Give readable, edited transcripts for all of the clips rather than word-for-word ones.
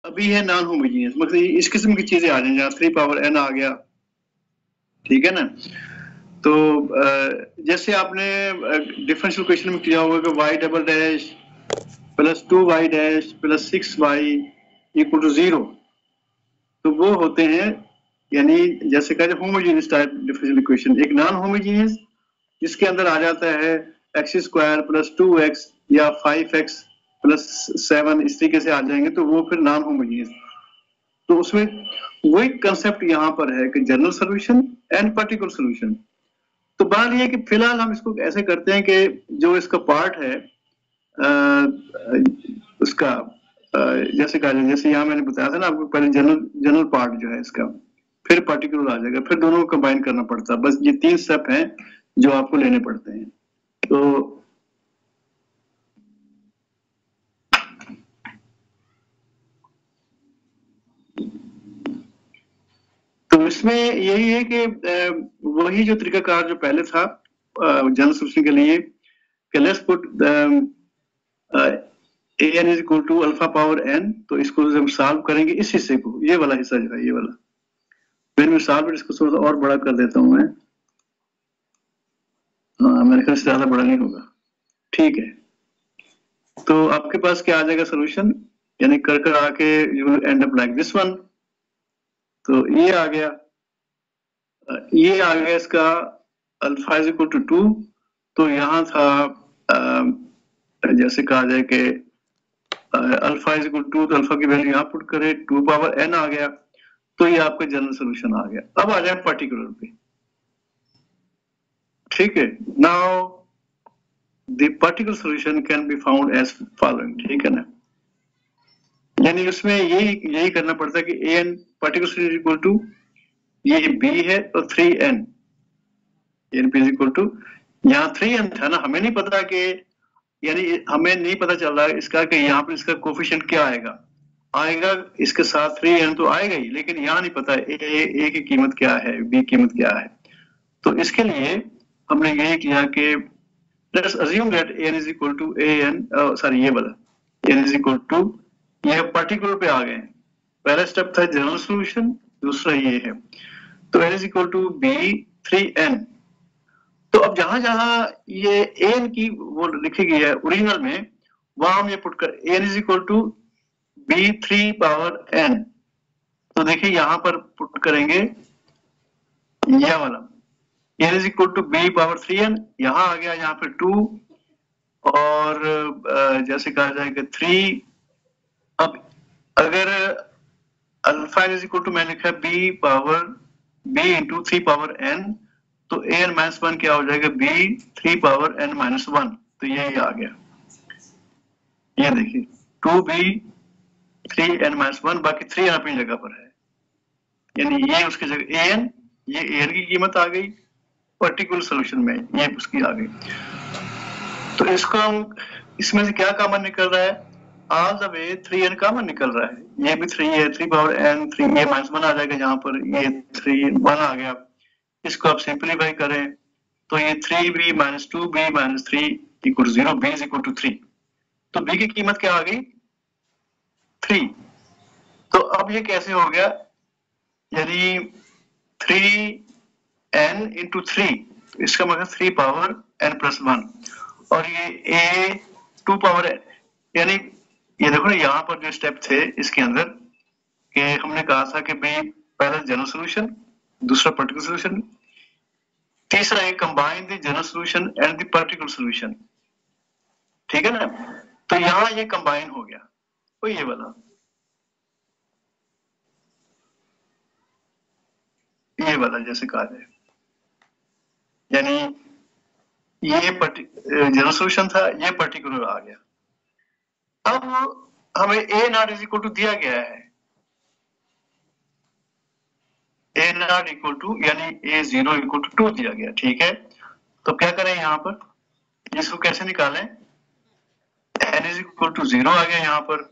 अभी है non homogeneous, मतलब इस किस्म की चीजें आ जाएंगी, 3 पावर n आ गया, ठीक है ना। तो जैसे आपने डिफरेंशियल इक्वेशन में किया होगा कि y double dash plus 2y dash plus 6y equal to 0, तो वो होते हैं, यानी जैसे कहते हैं होमोजीनियस टाइप डिफरेंशियल इक्वेशन। एक नॉन होमोजीनियस जिसके अंदर आ जाता है x स्क्वायर प्लस 2x या 5x प्लस 7, इस तरीके से आ जाएंगे, तो वो फिर नॉन होमोजीनियस। तो उसमें वही कंसेप्ट यहाँ पर है कि general solution and particular solution. तो बात ये है कि फिलहाल हम इसको ऐसे करते हैं कि जो इसका पार्ट है उसका जैसे कहा जाए, जैसे यहाँ मैंने बताया था ना आपको, पहले जनरल पार्ट जो है इसका, फिर पर्टिकुलर आ जाएगा, फिर दोनों को कंबाइन करना पड़ता है। बस ये 3 स्टेप हैं जो आपको लेने पड़ते हैं। तो इसमें यही है कि वही जो तरीकाकार जो पहले था जनरल सोल्यूशन के लिए, कि let's put an is equal to alpha power n, तो इसको हम सॉल्व करेंगे इस हिस्से को, ये वाला हिस्सा जो है, ये वाला। फिर मैं सॉल्व इसको थोड़ा और बड़ा कर देता हूं मैं, मेरे ख्याल से ज्यादा बड़ा नहीं होगा, ठीक है। तो आपके पास क्या आ जाएगा सोल्यूशन, यानी कर आके you end up like this one. तो ये आ गया, ये आ गया इसका अल्फा इज इक्वल टू 2। तो यहाँ था जैसे कहा जाए कि अल्फा इज इक्वल टू, तो अल्फा की वैल्यू यहाँ पुट करें, 2 पावर n आ गया, तो ये आपका जनरल सोल्यूशन आ गया। अब आ जाए पर्टिकुलर पे, ठीक है। Now the particular solution can be found as following, ठीक है ना। यानी उसमें यही करना पड़ता है कि an particular solution equal to, ये b है तो 3n, n p is equal to, यहाँ 3n था ना, हमें नहीं पता कि, यानी हमें नहीं पता चल रहा है इसका कि यहाँ पर इसका कोफिशिएंट क्या आएगा इसके साथ 3n तो आएगा ही, लेकिन यहाँ नहीं पता a की कीमत क्या है, b की कीमत क्या है। तो इसके लिए हमने यही किया कि let's assume that n is equal to an, sorry ये वाला n इज इक्वल टू, ये पर्टिकुलर पे आ गए। पहला स्टेप था जनरल सॉल्यूशन, दूसरा ये है। तो n is equal to b 3n। तो अब जहां जहां ये n की वो लिखी गई है ओरिजिनल में, वहां हम ये पुट कर n is equal to b 3 power n। तो देखिए यहां पर पुट करेंगे यह वाला n is equal to b power 3n, यहां आ गया, यहाँ पे 2 और जैसे कहा जाए कि 3। अब अगर अल्फा इज इक्वल टू मैंने लिखा b power b into 3 power n, तो an माइनस 1 क्या हो जाएगा, b 3 पावर n माइनस 1। तो यही आ गया, ये देखिए 2b 3n माइनस 1, बाकी 3 अपनी जगह पर है, यानी ये उसकी जगह an, ये an की कीमत आ गई, पर्टिकुलर सोल्यूशन में ये उसकी आ गई। तो इसको हम, इसमें से क्या कॉमन निकल रहा है, all the way 3n common निकल रहा है, ये भी 3 है, 3 पावर n 3, ये माइनस 1 आ जाएगा, यहाँ पर ये 3 1 आ गया। इसको आप सिंपलीफाई करें तो ये 3b minus 2b minus 3 equal 0, b is equal to 3। तो b की कीमत क्या आ गई, 3। तो अब ये कैसे हो गया, यानी 3n इंटू 3, इसका मतलब 3 पावर n प्लस 1, और ये a 2 पावर n, यानी ये देखो ना यहाँ पर जो स्टेप थे इसके अंदर, कि हमने कहा था कि भाई पहला जनरल सोल्यूशन, दूसरा पर्टिकुलर सोल्यूशन, तीसरा है combine the general solution and the particular solution, ठीक है ना। तो यहाँ ये कंबाइन हो गया, तो ये वाला, ये वाला जैसे कहा जाए, यानी ये जनरल सोल्यूशन था, ये पर्टिकुलर आ गया। अब हमें a naught is equal to दिया गया है, a नॉट इक्वल टू, यानी a0 इक्वल टू 2 दिया गया, ठीक है। तो क्या करें यहाँ पर, इसको कैसे निकालें, n इज इक्वल टू 0 आ गया यहाँ पर,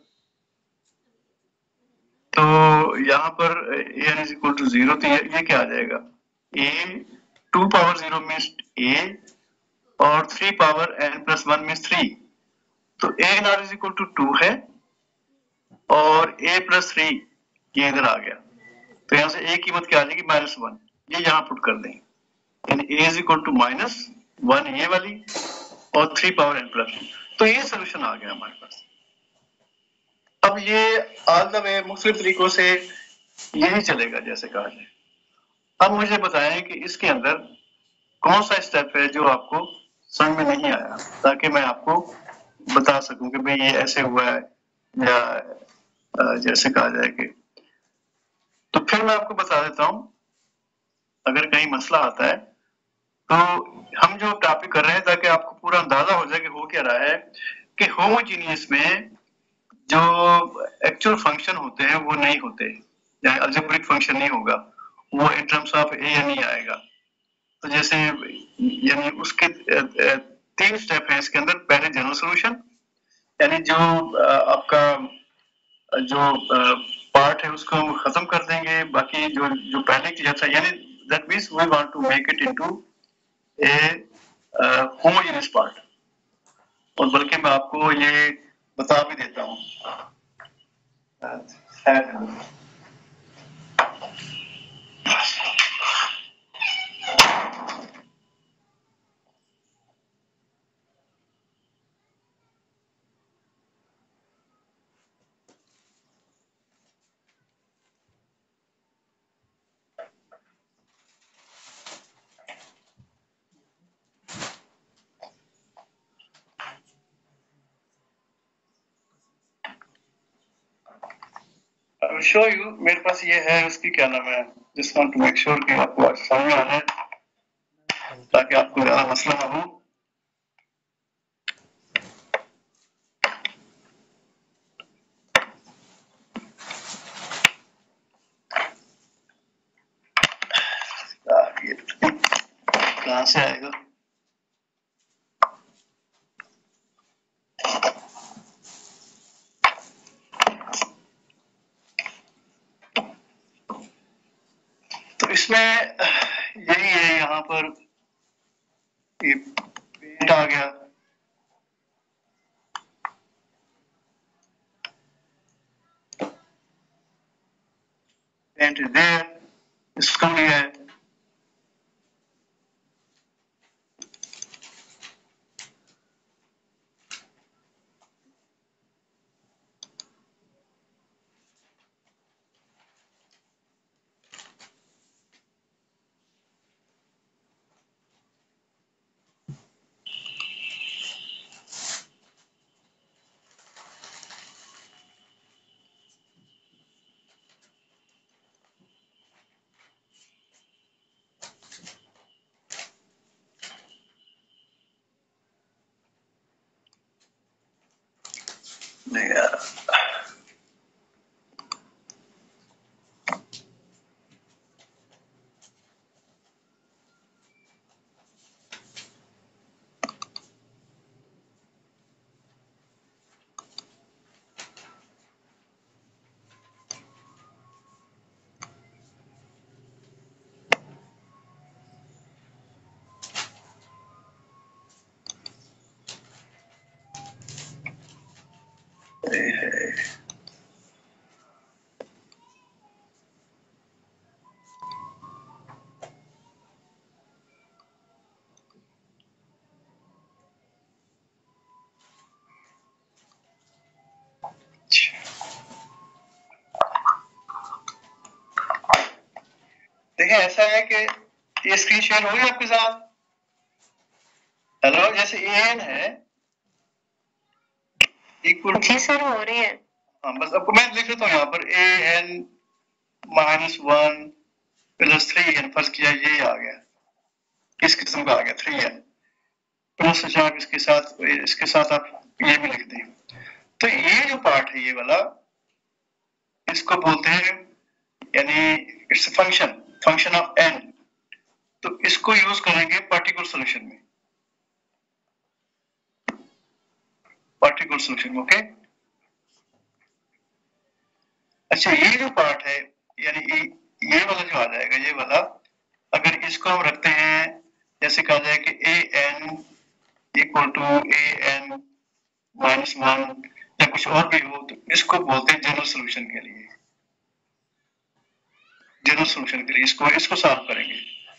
तो यहाँ पर n इज इक्वल टू 0, तो ये क्या आ जाएगा, a 2 पावर 0 मीन्स a, और 3 पावर n प्लस 1 मीन्स 3। तो a naught is equal to 2 है, और a प्लस 3 ये इधर आ गया, तो यहाँ से a की कीमत क्या आ जाएगी -1, ये यहाँ पुट कर देंगे, यानी a इज इक्वल टू -1 ये वाली और 3 पावर n प्लस, तो ये सोल्यूशन आ गया हमारे पास। अब ये ऑल द वे मुख्तलिफ तरीकों से यही चलेगा जैसे कहा जाए। अब मुझे बताएं कि इसके अंदर कौन सा स्टेप है जो आपको समझ में नहीं आया, ताकि मैं आपको बता सकूं कि भाई ये ऐसे हुआ है, या जैसे कहा जाए कि, तो फिर मैं आपको बता देता हूं, अगर कहीं मसला आता है तो हम जो टॉपिक कर रहे हैं ताकि आपको पूरा अंदाजा हो जाए कि हो क्या रहा है, कि होमोजीनियस में जो एक्चुअल फंक्शन होते हैं वो नहीं होते, या अलजेब्रिक फंक्शन नहीं होगा, वो in terms of a n ही आएगा। तो जैसे यानी उसके 3 स्टेप हैं इसके अंदर। पहले जनरल सॉल्यूशन, यानी जो आपका जो पार्ट है उसको हम खत्म कर देंगे, बाकी जो जो पहले किया था, यानी that means we want to make it into a homogeneous part. और बल्कि मैं आपको ये बता भी देता हूँ, I will show you, मेरे पास ये है, उसकी क्या नाम है, just want to make sure कि आपको समझ में आ जाए ताकि आपको ज्यादा मसला ना हो। कहाँ से आएगा? तो इसमें यही है, यहाँ पर ये पेंट आ गया, पेंट इज देयर, इसको लिया है। नहीं यार, देखिए ऐसा है कि ये स्क्रीन शेयर हो गई आपके साथ। हेलो, जैसे एन है इक्वल, जी सर हो रही है। हाँ, बस आपको मैं लिख लेता हूँ यहाँ पर ए एन -1 प्लस 3n, फर्ज किया ये आ गया, इस किस्म का आ गया 3n प्लस, आप इसके साथ आप ये भी लिख दें। तो ये जो पार्ट है ये वाला, इसको बोलते हैं, यानी इट्स फंक्शन ऑफ n। तो इसको यूज करेंगे पार्टिकुलर सॉल्यूशन में, पार्टिकुलर सॉल्यूशन, ओके। अच्छा, ये जो पार्ट है, यानी ये वाला जो आ जाएगा, ये वाला, अगर इसको हम रखते हैं, जैसे कहा जाए कि a n equal to a n -1 या कुछ और भी हो, तो इसको बोलते हैं जनरल सोल्यूशन के लिए, जनरल सोल्यूशन के लिए इसको सॉल्व करेंगे।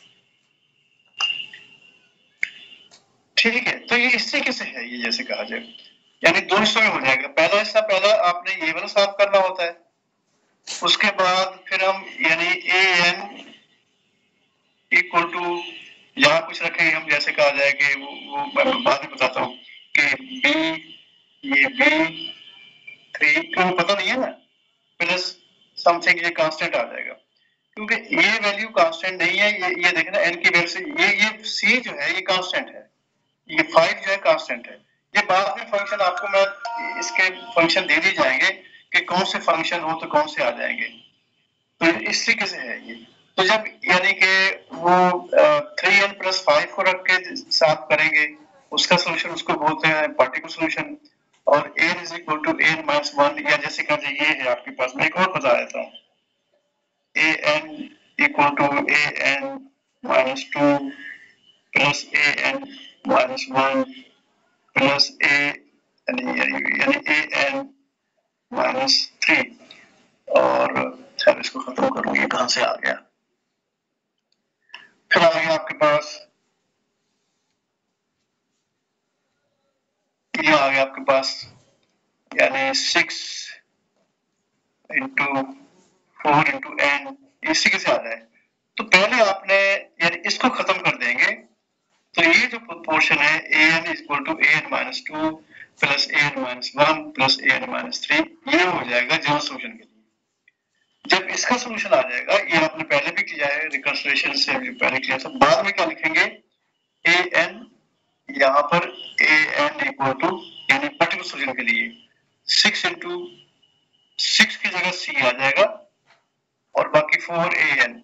ठीक है, तो ये इस तरीके से है, ये जैसे कहा जाए, यानी दो हिस्सों में हो जाएगा। पहला हिस्सा, पहला आपने ये वाला सॉल्व करना होता है, उसके बाद फिर हम यानी ए एन इक्वल टू यहाँ कुछ रखेंगे हम, जैसे कहा जाए कि वो मैं बाद में बताता हूँ कि बी, ये बी 3 क्यों पता नहीं है ना, प्लस समथिंग ये कांस्टेंट आ जाएगा, क्योंकि ये वैल्यू कांस्टेंट नहीं है। ये देखना एन की वैल्यू से ये सी जो है ये कांस्टेंट है, ये 5 जो है कांस्टेंट है। ये बाद में फंक्शन आपको मैं इसके फंक्शन दे दिए जाएंगे कि कौन से फंक्शन हो तो कौन से आ जाएंगे, तो इस तरीके से है ये। तो जब यानी कि वो 3n + 5 को रख के साफ करेंगे, उसका सोल्यूशन उसको बोलते हैं पार्टिकुलर सोल्यूशन। और n = n - 1, या जैसे कहा ये है आपके पास, मैं एक और बता देता हूँ, an = an - 2 + an - 1 + a यानी an - 3। और चल इसको खत्म करूँ, ये कहां से आ गया, फिर आ गया आपके पास, ये आ गया आपके पास यानी 6 × 4 × n, इसी के से आ जाए। तो पहले आपने यानी इसको खत्म कर देंगे, तो ये जो पोर्शन है an = an - 2 + an - 1 + an - 3, ये हो जाएगा जनरल सोल्यूशन के लिए। जब इसका सोल्यूशन आ जाएगा, ये आपने पहले भी किया है रिकंसिलिएशन से पहले किया था, बाद में क्या लिखेंगे an, यहाँ पर an = यानी पर्टिकुलर सोल्यूशन के लिए 6 × 6 की जगह c आ जाएगा, और बाकी 4an,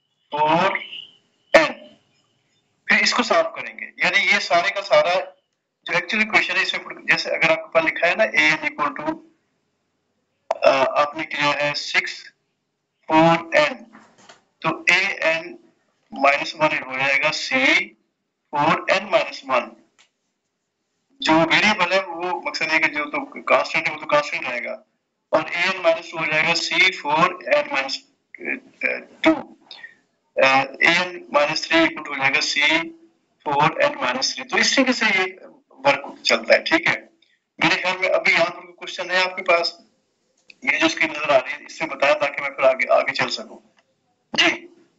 फिर इसको सॉल्व करेंगे। यानी ये सारे का सारा जो एक्चुअली क्वेश्चन है इसमें, जैसे अगर आपके पास लिखा है ना an = आपने किया है 6 4n, तो an - 1 हो जाएगा c 4n - 1। जो वेरिएबल है वो मकसद है कि जो तो कांस्टेंट है वो तो कांस्टेंट रहेगा, और an - 2 हो जाएगा c 4n - 2, an - 3 हो जाएगा c 4n - 3। तो इस तरीके से ये वर्क चलता है। ठीक है, मेरे ख्याल में अभी यहाँ पर क्वेश्चन है आपके पास, ये जो स्क्रीन नजर आ रही है इससे बताया ताकि मैं फिर आगे चल सकूं। जी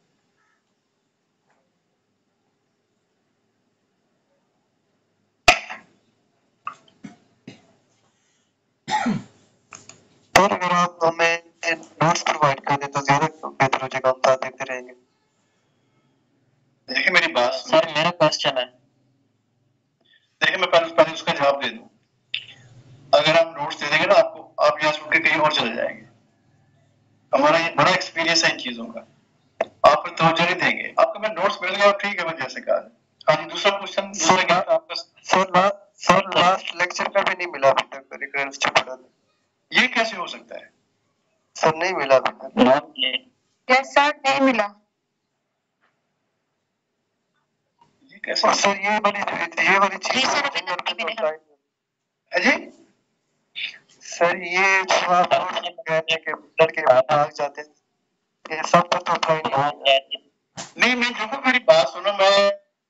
और अगर आप हमें नोट्स प्रोवाइड कर दें तो ज्यादा बेहतर हो जाएगा, हम साथ देखते रहेंगे। देखिए मेरी बात, सर मेरा क्वेश्चन है, देखिए मैं पहले उसका जवाब दे दूं। अगर आप नोट्स दे देंगे ना आपको, आप यहाँ सुन के कहीं और चले जाएंगे। हमारा ये बड़ा एक्सपीरियंस है इन चीजों का, आप फिर तवज्जो नहीं देंगे। आपको मैं नोट्स मिल गया, ठीक है, मैं जैसे कहा। हाँ जी, दूसरा क्वेश्चन, दूसरा क्या था आपका? सर लास्ट लेक्चर का भी नहीं मिला अभी तक रिकरेंस चैप्टर। ये कैसे हो सकता है? सर नहीं मिला अभी तक। यस सर, नहीं मिला। ये कैसे? और सर ये वाली चीज जी सर, अभी तक नहीं मिला। है जी सर ये जो आप कहने के लड़के भाग जाते हैं, ये सब पर तो अप्लाई नहीं होता। नहीं, मैं देखो मेरी बात सुनो, मैं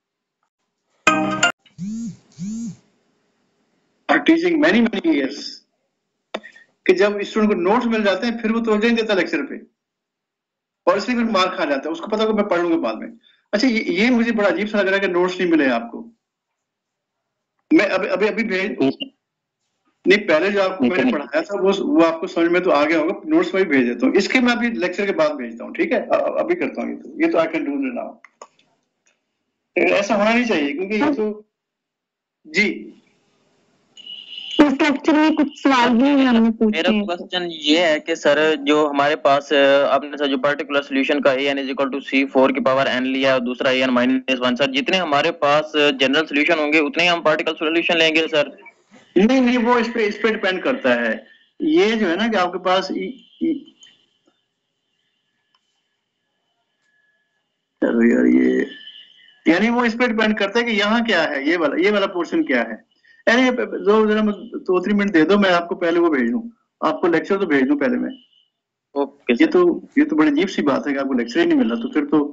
टीचिंग मैनी इयर्स कि जब स्टूडेंट को नोट्स मिल जाते हैं फिर वो तवज्जो नहीं देता लेक्चर पे, और इसलिए फिर मार खा जाता है। उसको पता है मैं पढ़ लूंगा बाद में। अच्छा, ये मुझे बड़ा अजीब सा लग रहा है कि नोट्स नहीं मिले आपको। मैं अभी भेज नहीं, पहले जो आपको मैंने पढ़ाया था वो आपको समझ में तो आ गया होगा, नोट्स में भेज देता हूँ। इसके मैं अभी लेक्चर के बाद भेजता हूँ, ठीक है? अभी करता हूँ ये तो आई कैन डू नाउ। ऐसा होना नहीं चाहिए क्योंकि ये तो जी इस लेक्चर में कुछ सवाल भी हमने पूछे मेरा हैं। क्वेश्चन ये है कि सर जो हमारे पास आपने सर जो पर्टिकुलर सॉल्यूशन का an = c4n लिया और दूसरा an - 1, सर जितने हमारे पास जनरल सॉल्यूशन होंगे उतने ही हम पार्टिकल सॉल्यूशन लेंगे सर? नहीं, वो इस पे डिपेंड करता है। ये जो है ना कि आपके पास चलो यार, ये यानी वो इस पे डिपेंड करता है कि यहाँ क्या है, ये वाला पोर्शन क्या है। अरे जो जरा 2-3 मिनट दे दो, मैं आपको पहले वो भेज दूं, आपको लेक्चर तो भेज दूं पहले मैं। ओके ये सर। तो बड़ी अजीब सी बात है कि आपको लेक्चर ही नहीं मिला, तो फिर तो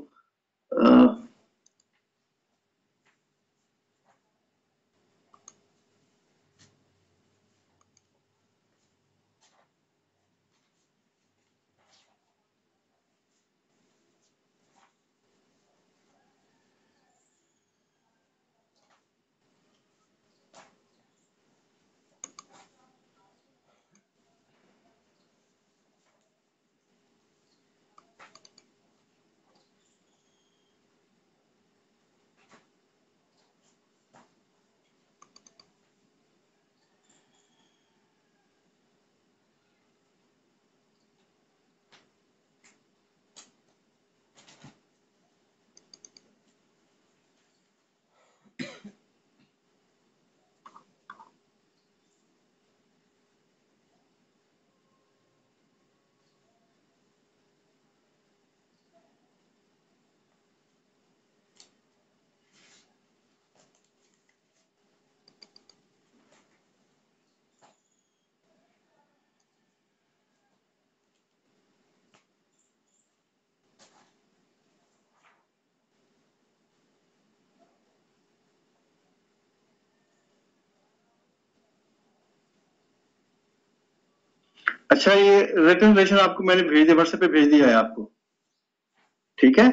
अच्छा, ये रिकमेंडेशन आपको मैंने भेज दिया, व्हाट्सएप पे भेज दिया है आपको, ठीक है।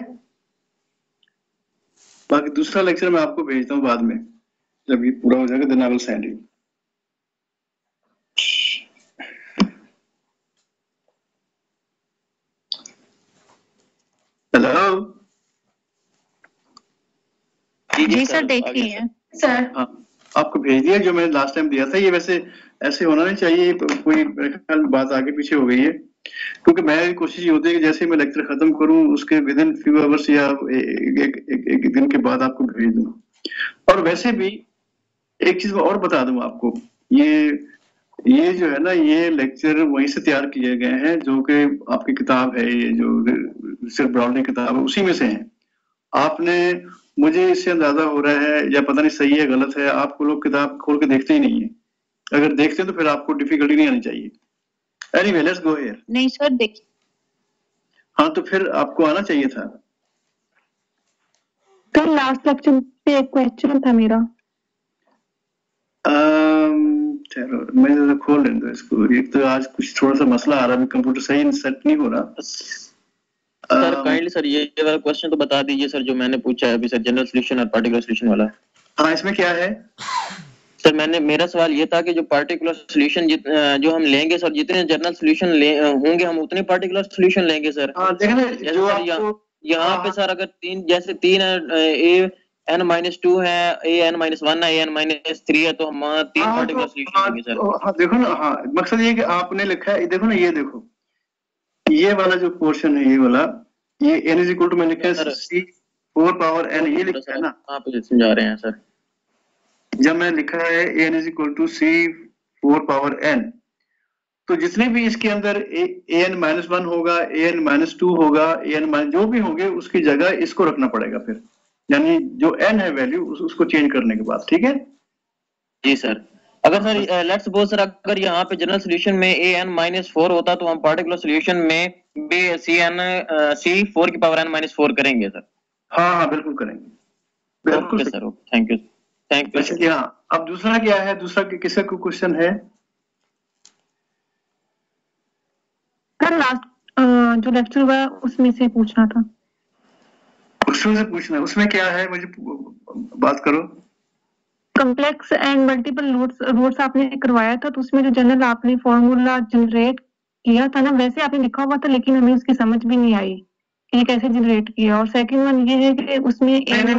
बाकी दूसरा लेक्चर मैं आपको भेजता हूँ बाद में, जब ये पूरा हो जाएगा, then I will send you. Hello जी सर, देख रही है सर। हाँ, आपको भेज दिया जो मैंने लास्ट टाइम दिया था। ये वैसे ऐसे होना नहीं चाहिए, कोई मेरे ख्याल में बात आगे पीछे हो गई है, क्योंकि मेरी कोशिश ये होती है कि जैसे मैं लेक्चर खत्म करूं उसके विद इन फ्यू आवर्स या एक दिन के बाद आपको भेज दूं। और वैसे भी एक चीज मैं और बता दूं आपको, ये जो है ना, ये लेक्चर वहीं से तैयार किए गए हैं जो कि आपकी किताब है, ये जो रिचर्ड ब्राउन की किताब है उसी में से है। आपने, मुझे इससे अंदाजा हो रहा है, या पता नहीं सही है गलत है, आपको लोग किताब खोल के देखते ही नहीं है। अगर देखते हैं तो फिर आपको डिफिकल्टी नहीं आनी चाहिए। Anyway, let's go here. नहीं सर, देखिए। हाँ, तो फिर आपको आना चाहिए था। कल लास्ट लेक्चर पे एक क्वेश्चन था मेरा। चलो मैं जरा खोल लेने दो इसको। एक तो आज कुछ थोड़ा सा मसला आ रहा है, कंप्यूटर सही सेट नहीं हो रहा। सर काइंडली सर ये वाला क्वेश्चन तो बता दीजिए सर, जो मैंने पूछा है अभी सर, जनरल सॉल्यूशन और पार्टिकुलर सॉल्यूशन वाला। हाँ, इसमें क्या है सर? मेरा सवाल ये था कि जो पार्टिकुलर सॉल्यूशन जो हम लेंगे सर, जितने जनरल सॉल्यूशन होंगे हम उतने पार्टिकुलर सॉल्यूशन लेंगे सर। हाँ, देखना जो आपको यहाँ पे सर अगर तीन ए n माइनस टू है, ए n माइनस वन है, ए n माइनस थ्री है, तो हम तीन पार्टिकुलर सॉल्यूशन लेंगे सर। हाँ देखो ना, हाँ मकसद ये कि आपने लिखा है, देखो ना, ये देखो, ये वाला जो पोर्शन है, ये वाला, ये n इज इक्वल टू मैंने लिखा है C4 पावर n, ये लिखा है ना। आप समझा रहे हैं सर। जब मैं लिखा है n is equal to C4 power n, तो जितने भी इसके अंदर an माइनस वन होगा, an माइनस टू होगा, an माइनस जो भी होंगे उसकी जगह इसको रखना पड़ेगा फिर, यानी जो n है वैल्यू उसको चेंज करने के बाद, ठीक है जी सर। अगर सर लेट्स सपोज सर, अगर यहाँ पे जनरल सॉल्यूशन में ए एन माइनस फोर होता तो हम पार्टिकुलर सॉल्यूशन में सी फोर की पावर n माइनस फोर करेंगे सर। हाँ हाँ, बिल्कुल करेंगे, बिल्कुल सर। थैंक यू अच्छा जी। हाँ, अब दूसरा क्या है, दूसरा किसका क्वेश्चन है? सर लास्ट जो लेक्चर हुआ है उसमें से पूछना था। उसमें से पूछना, उसमें क्या है, मुझे बात करो। कॉम्प्लेक्स एंड मल्टीपल रूट्स आपने करवाया था, तो उसमें जो जनरल आपने फॉर्मूला जनरेट किया था ना, वैसे आपने लिखा हुआ था, लेकिन हमें उसकी समझ भी नहीं आई कि कैसे जनरेट किया। और सेकंड वन ये है कि उसमें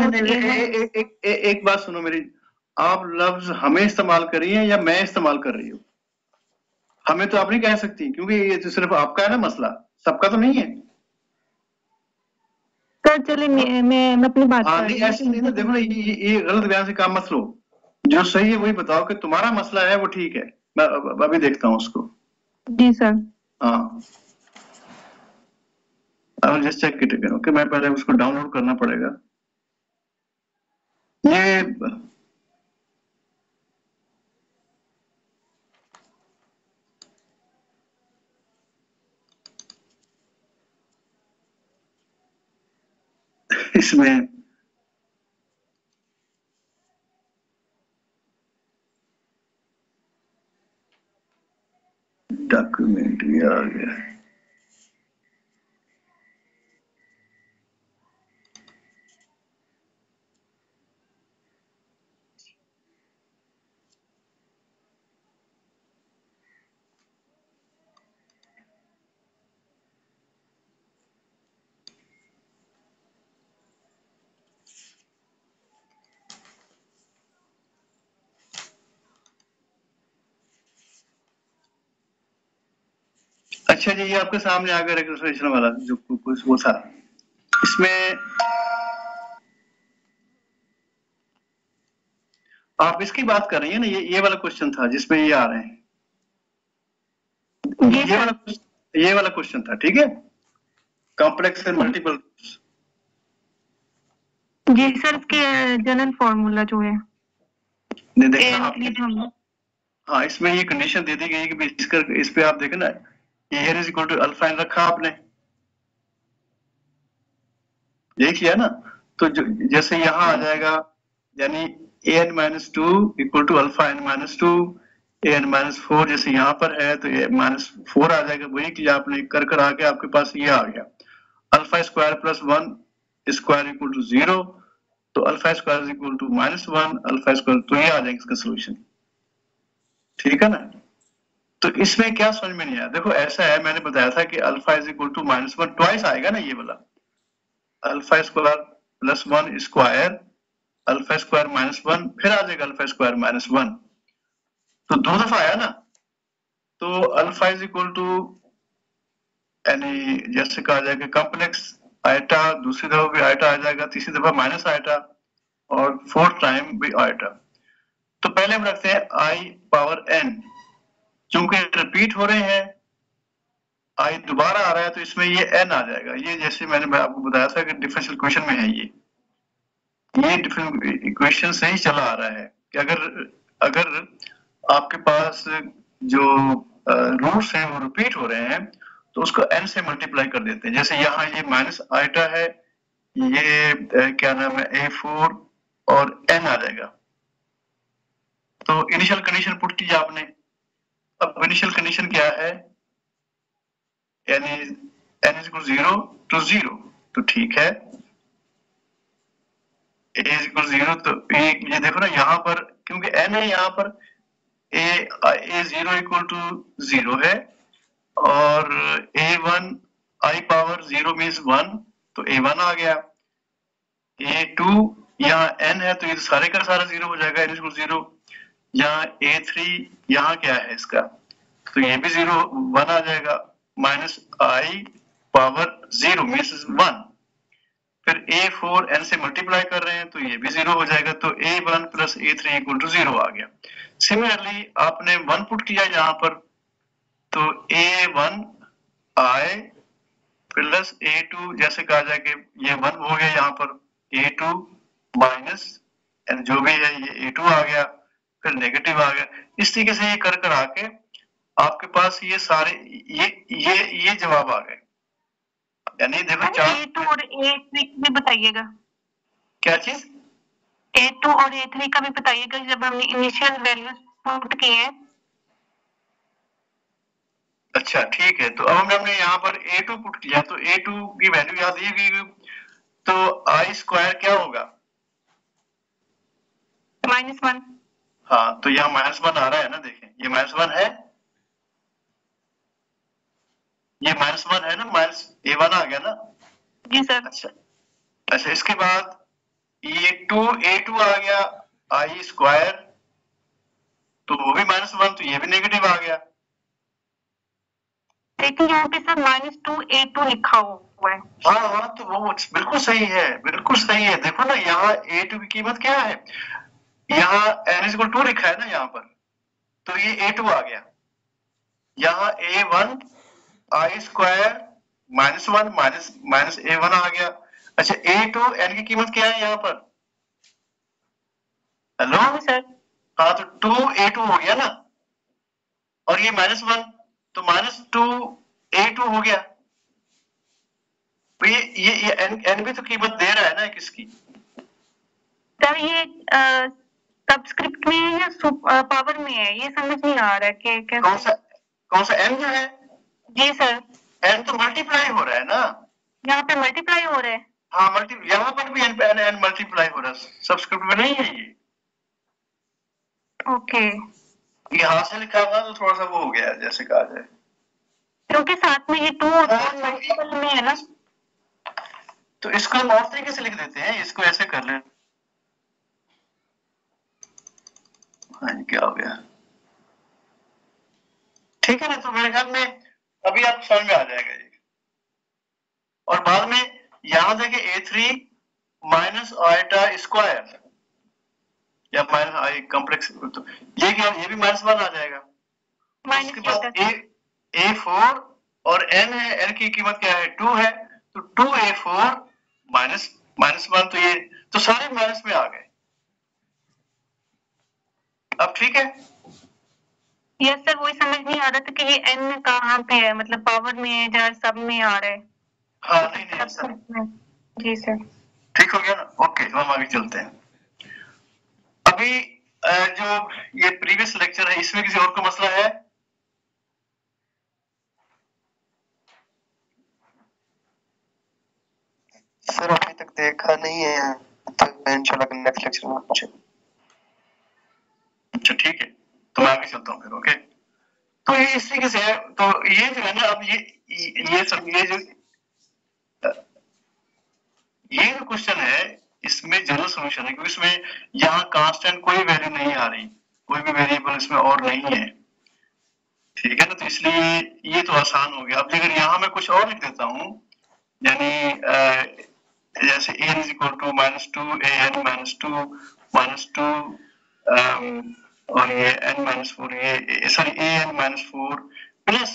एक बात सुनो मेरी, आप लफ्ज हमें इस्तेमाल करिए या मैं इस्तेमाल कर रही हूँ, हमें तो आप नहीं कह सकती, क्योंकि ये तो सिर्फ आपका है ना मसला, सबका तो नहीं है। सर चले मैं अपनी बात कर रही हूँ। ऐसे नहीं ना, देखो ना, ये गलत बयान से काम मत लो, जो सही है वही बताओ कि तुम्हारा मसला है वो ठीक है। मैं अभी देखता हूँ उसको। जी सर। हाँ, अब just check it again. Okay, मैं पहले उसको डाउनलोड करना पड़ेगा। ये इसमें डॉक्यूमेंट ये आ गया है। अच्छा जी, ये आपके सामने आ गया रिकंसिलिएशन वाला जो कुछ वो था। इसमें आप इसकी बात कर रही है ना, ये वाला क्वेश्चन था जिसमें ये आ रहे हैं, ये वाला क्वेश्चन था, ठीक है, कॉम्प्लेक्स एंड मल्टीपल। जी सर, इसके जनरल फॉर्मूला जो है हाँ, इसमें ये कंडीशन दे दी गई कि इस पे आप देखें ना, n is equal to alpha n रखा आपने, यही किया ना। तो जैसे यहाँ आ जाएगा, यानी n minus two equal to alpha n minus two, n minus four जैसे यहाँ पर है तो माइनस फोर आ जाएगा, वही किया आपने, कर आके आपके पास ये आ गया alpha square plus one square equal to 0, तो alpha square is equal to -1 alpha square, तो ये आ जाएगा इसका सोल्यूशन, ठीक है ना। तो इसमें क्या समझ में नहीं आया, देखो ऐसा है, मैंने बताया था कि alpha is equal to -1 twice आएगा ना, ये वाला alpha square plus 1 square alpha square -1 फिर आ जाएगा अल्फा स्क्वायर -1, तो 2 दफा आया ना। तो अल्फा इज इक्वल टू, यानी जैसे कहा जाएगा कॉम्प्लेक्स आयटा, दूसरी दफा भी आयटा आ जाएगा, तीसरी दफा माइनस आयटा और फोर्थ टाइम भी आयटा। तो पहले हम रखते हैं आई पावर एन, चूंकि रिपीट हो रहे हैं, आई दोबारा आ रहा है, तो इसमें ये एन आ जाएगा। ये जैसे मैंने आपको बताया था कि डिफरेंशियल इक्वेशन में है, ये डिफरेंशियल इक्वेशन से ही चला आ रहा है कि अगर आपके पास जो रूट्स हैं वो रिपीट हो रहे हैं तो उसको n से मल्टीप्लाई कर देते हैं। जैसे यहाँ ये माइनस आइटा है, ये क्या नाम है a4 और n आ जाएगा। तो इनिशियल कंडीशन पुट की आपने, अब इनिशियल कंडीशन क्या है, यानी n इज इक्वल 0 to 0, तो ठीक है, a इज इक्वल 0, तो ये देखो ना यहाँ पर, क्योंकि n है यहाँ पर, a 0 इक्वल टू 0 है और a1 i पावर 0 मीन्स 1, तो a1 आ गया। a2 यहाँ n है तो ये सारे का सारा 0 हो जाएगा, n इक्वल 0। यहाँ a3 यहाँ क्या है इसका, तो ये भी 0 1 आ जाएगा, माइनस i पावर 0 मीन्स 1। फिर a4 n से मल्टीप्लाई कर रहे हैं तो ये भी 0 हो जाएगा, तो a1 plus a3 equal to 0 आ गया। सिमिलरली आपने 1 पुट किया यहाँ पर, तो a1 i प्लस a2, जैसे कहा जाए कि ये 1 हो गया यहाँ पर, a2 माइनस जो भी है ये a2 आ गया, फिर नेगेटिव आ गया। इस तरीके से ये कर आके आपके पास ये सारे ये जवाब आ गए। यानी देखो A2 और A3 भी बताइएगा, क्या चीज, A2 और A3 का भी बताइएगा जब हमने इनिशियल वैल्यूज पुट किए हैं। अच्छा ठीक है, तो अब हमने यहाँ पर a2 पुट किया, तो a2 की वैल्यू याद दी गई, तो i स्क्वायर क्या होगा, -1। हाँ, तो यहाँ -1 आ रहा है ना, देखें ये -1 है, ये -1 है ना, माइनस a1 आ गया ना। जी सर। अच्छा इसके बाद ये a2 आ गया i स्क्वायर, तो वो भी -1, तो ये भी नेगेटिव आ गया। लेकिन यहाँ पे सर -2 A2 लिखा हुआ है। हाँ, तो वो बिल्कुल सही है, बिल्कुल सही है। देखो ना यहाँ a2 की कीमत क्या है, यहाँ n इक्वल 2 लिखा है ना यहाँ पर, तो ये a2 आ गया। यहाँ a1 i square -1 minus a1 आ गया। अच्छा a2 n की कीमत क्या है यहाँ पर, हेलो सर, हाँ, तो 2a2 हो गया ना, और ये -1, तो -2 a2 हो गया। तो ये n भी तो कीमत दे रहा है ना किसकी? सर ये सबस्क्रिप्ट में है या पावर में है, ये समझ नहीं आ रहा है कि कैसे। कौन सा n जो है? जी सर। n तो मल्टीप्लाई हो रहा है ना, यहाँ पे मल्टीप्लाई हो रहा है। हाँ यहाँ पर भी n मल्टीप्लाई हो रहा है, सबस्क्रिप्ट में नहीं है ये। ओके। यहाँ से लिखा हुआ तो थोड़ा सा वो हो गया जैसे कहा जाए, क्योंकि साथ में ये 2 मल्टीपल में है ना, तो इसको हम और तरीके से लिख देते हैं, इसको ऐसे कर ले। हाँ क्या हो गया, ठीक है ना? तो मेरे ख्याल में अभी आपको समझ में आ जाएगा ये। और बाद में यहां देखिए a3 माइनस आइटा स्क्वायर या माइनस आई कॉम्प्लेक्स, तो ये क्या, ये भी -1 आ जाएगा। उसके बाद a4 और n है, n की कीमत क्या है 2 है, तो 2a4 -1, तो ये तो सारे माइनस में आ गए। अब ठीक है? यस सर, वही समझ नहीं आ रहा था कि ये n कहाँ पे है, मतलब पावर में है या सब में आ रहा है। हाँ नहीं सर, जी सर, ठीक हो गया ना? ओके, हम आगे चलते हैं। अभी जो ये प्रीवियस लेक्चर है इसमें किसी और को मसला है? सर अभी तक देखा नहीं है, तो इंशाल्लाह नेक्स्ट लेक्चर में पूछे। अच्छा ठीक है, तो मैं आगे चलता हूँ फिर। ओके, तो ये इस तरीके से है। तो ये जो है ना, अब ये सब ये जो क्वेश्चन है इसमें जनरल सॉल्यूशन है, क्योंकि इसमें यहाँ कांस्टेंट कोई वैल्यू नहीं आ रही, कोई भी वेरिएबल इसमें और नहीं है, ठीक है ना? तो इसलिए ये तो आसान हो गया। अब अगर यहाँ मैं कुछ और लिख देता हूँ, यानी जैसे a is equal to -2 an -2 और ये n-4, ये सॉरी an-4 प्लस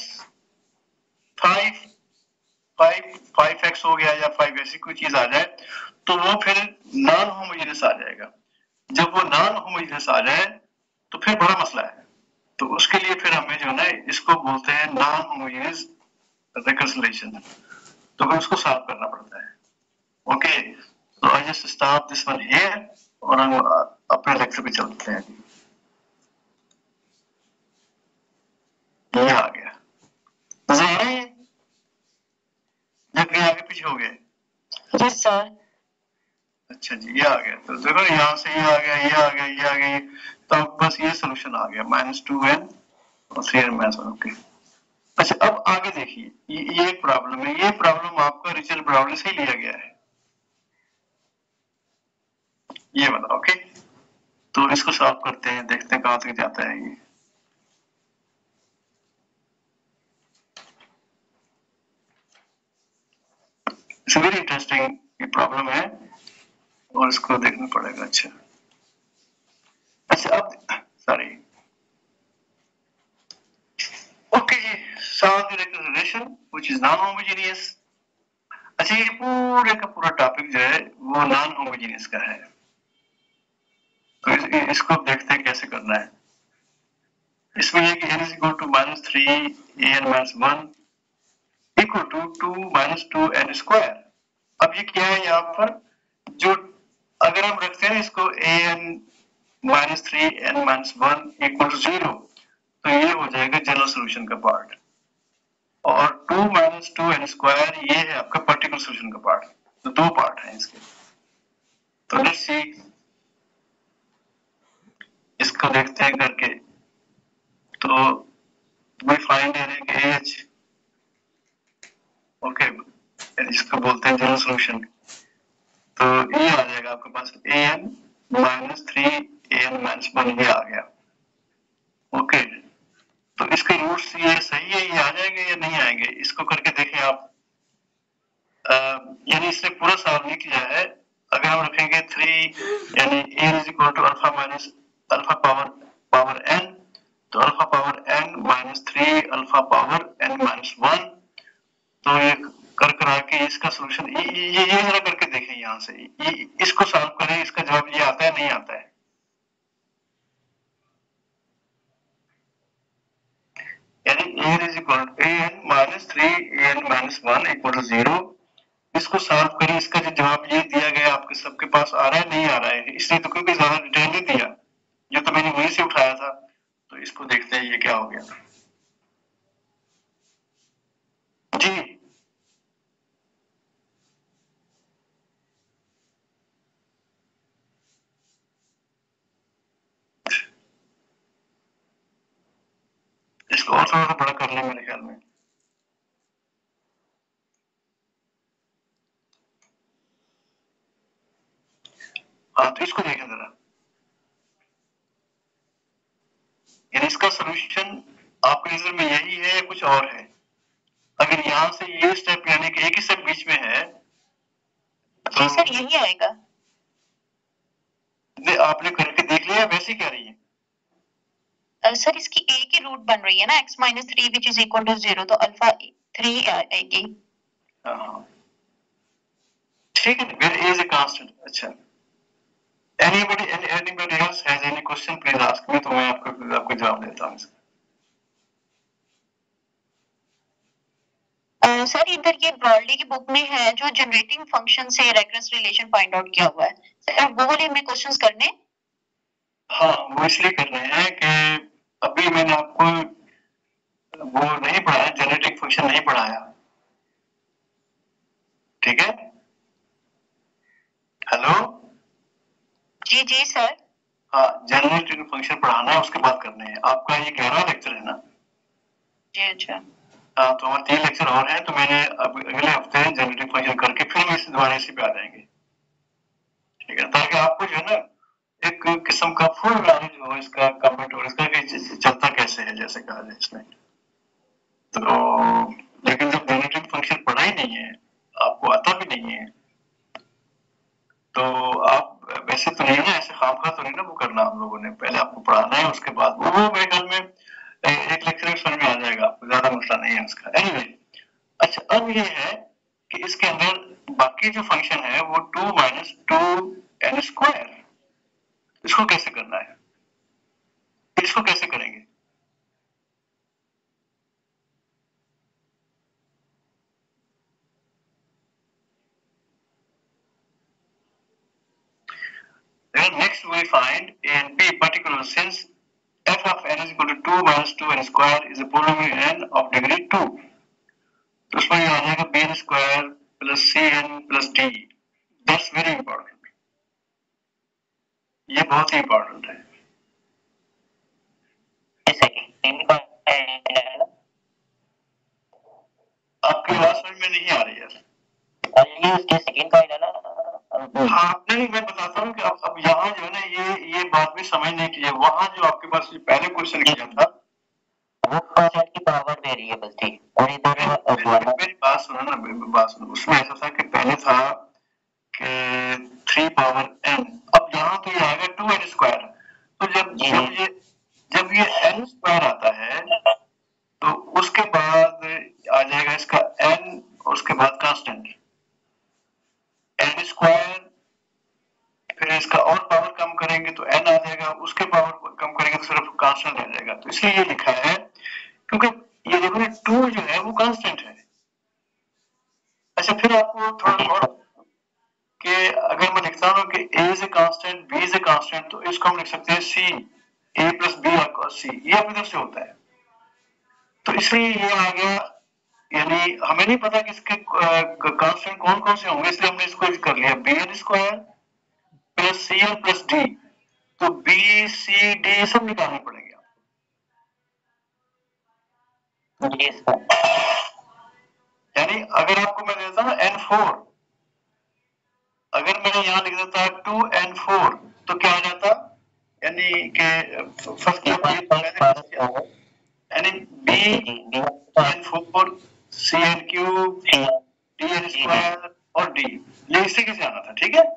5x हो गया या 5 ऐसी कोई चीज आ जाए, तो वो फिर नॉन होमोजेनियस आ जाएगा। जब वो नॉन होमोजेनियस आ जाए तो फिर बड़ा मसला है। तो उसके लिए फिर हमें जो है ना, इसको बोलते हैं नॉन होमोजेनियस रिकंसिलिएशन, तो फिर उसको सॉल्व करना पड़ता है। ओके, तो I just stop this one here और हम अपने लेक्चर पे चलते हैं। ये आ गया, नजर आ रहा है? ये आगे पीछे हो गए? Yes sir. अच्छा जी, ये आ गया। तो देखो यहाँ से ये आ गया, ये आ गया, ये आ गया, तो बस ये सोल्यूशन आ गया -2n और 3n-1। ओके, अच्छा अब आगे देखिए, ये एक प्रॉब्लम है। ये प्रॉब्लम आपका रिचर ब्राउनी से लिया गया है, ये वाला। ओके, तो इसको सॉल्व करते हैं, देखते हैं कहां तक जाता है ये। इट्स वेरी इंटरेस्टिंग ये प्रॉब्लम है और इसको देखना पड़ेगा। अच्छा अब sorry, okay, solve the recursion which is non homogeneous। अच्छा, ये पूरे का पूरा टॉपिक जो है वो नॉन होमोजेनियस का है, तो इसको देखते हैं कैसे करना है। इसमें ये कि n is equal to -3 an-1 equal to 2 -2n square। अब ये क्या है यहाँ पर, जो अगर हम रखते हैं इसको an-3 n-1 equal to 0, तो ये हो जाएगा जनरल सॉल्यूशन का पार्ट, और 2 -2n स्क्वायर ये है आपका पर्टिकुलर सॉल्यूशन का पार्ट। तो दो पार्ट हैं इसके। तो लेट्स सी, इसको देखते हैं करके। तो वी फाइंड AH, ओके, इसको बोलते हैं जनरल सॉल्यूशन। तो ये आ जाएगा आपके पास an-3 an-1 ये आ गया। ओके, तो इसके रूट्स ये सही है, ये आ जाएंगे या नहीं आएंगे, इसको करके देखें आप। यानी इससे पूरा सॉल्व नहीं किया है। अगर हम रखेंगे 3 यानी a is equal to alpha minus alpha power n, तो alpha power n -3 alpha power n -1, तो ये कर के इसका सॉल्यूशन ये जरा करके देखें यहाँ से, इसको सॉल्व करें, इसका जवाब ये आता है नहीं आता है। यानी an is equal to an -3 an -1 equal to 0, इसको सॉल्व करिए, इसका जो जवाब ये दिया गया आपके सबके पास आ रहा है नहीं आ रहा है, इसलिए तो क्योंकि ज्यादा डिटेल नहीं दिया, जो तो मैंने वहीं से उठाया था। तो इसको देखते हैं ये क्या हो गया जी। इसको और थोड़ा सा बड़ा कर लें मेरे ख्याल में। हाँ तो इसको देखें जरा, यानी इसका सोल्यूशन आपके नजर में यही है या कुछ और है? अगर यहाँ से ये स्टेप यानी कि एक ही स्टेप बीच में है जी सर यही आएगा। आपने करके देख लिया, वैसे कह रही है सर इसकी a की रूट बन रही है ना x minus 3 which is equal to 0, तो अल्फा 3 आएगी। ठीक है, where a is a constant। अच्छा, anybody else has any question please ask me, तो मैं आपको जवाब देता हूँ। सर इधर ये ब्रॉडली की बुक में है जो जनरेटिंग फंक्शन से रेकरेंस रिलेशन फाइंड आउट किया हुआ है, सर वो वाले हमें क्वेश्चंस करने। हाँ वो इसलिए कर रहे हैं कि अभी मैंने आपको वो नहीं पढ़ाया, जनरेटिंग फंक्शन नहीं पढ़ाया, ठीक है? हेलो जी जी सर। हाँ जनरेटिंग फंक्शन पढ़ाना है, उसके बाद करने हैं। आपका ये 11वां लेक्चर है ना? जी अच्छा। हाँ तो हमारे 3 लेक्चर और हैं, तो मैंने अब अगले हफ्ते जनरेटिंग फंक्शन करके फिर हम इस दोबारा इसी पे आ जाएंगे, ठीक है? ताकि आपको जो है ना एक किस्म का फुल नॉलेज हो इसका, कंप्यूटर और इसका कि चलता कैसे है, जैसे कहा जाए इसमें। तो लेकिन जब जनरेटिंग फंक्शन पढ़ा ही नहीं है, आपको आता भी नहीं है, तो आप वैसे तो नहीं ना, ऐसे खामखा तो नहीं ना वो करना, हम लोगों ने पहले आपको पढ़ाना है, उसके बाद वो मेरे ख्याल में एक लेक्चर में समझ में आ जाएगा, आपको ज्यादा मसला नहीं है उसका। एनीवे, अच्छा अब ये है कि इसके अंदर बाकी जो फंक्शन है वो 2 माइनस 2n², इसको कैसे करना है, इसको कैसे करेंगे? Then next we find in P particular, since f of n is equal to 2 minus 2n² is a polynomial n of degree 2, तो उसमें ये आ जाएगा bn² plus cn plus d। That's very important, ये बहुत ही important है। आपकी आवाज समझ में नहीं आ रही है। हाँ नहीं, मैं बताता हूँ कि अब यहाँ जो है ना ये बात भी समझने की है। वहाँ जो आपके पास पहले क्वेश्चन किया था वो परसेंट की पावर वेरिएबल थी, और इधर मेरी बात सुनो ना, बात सुनो। उसमें ऐसा था कि पहले था कि 3 पावर n, अब यहाँ तो ये आएगा 2n²। तो जब ये n² आता है तो उसके बाद आ जाएगा इसका n, और उसके बाद कांस्टेंट n², फिर इसका और पावर कम करेंगे तो n आ जाएगा, उसके पावर कम करेंगे तो सिर्फ कांस्टेंट रह जाएगा। तो इसलिए ये लिखा है क्योंकि ये देखो ना 2 जो है वो कांस्टेंट है। अच्छा फिर आपको थोड़ा और कि अगर मैं लिखता हूँ कि a is a constant, b is a constant, तो इसको हम लिख सकते हैं c, a प्लस b और c, ये अपनी तरफ से होता है। तो इसलिए ये आ गया, यानी हमें नहीं पता कि इसके कांस्टेंट कौन कौन से होंगे, इसलिए हमने इसको कर लिया bn² plus cn plus d। तो b c d सब निकालने पड़ेंगे आपको। यानी अगर आपको मैं देता हूँ n4, अगर मैंने यहाँ लिख देता 2n4 तो क्या आ जाता, यानी कि फर्स्ट यानी bn4 cn³ dn² और d, ये इसी के से आना था, ठीक है?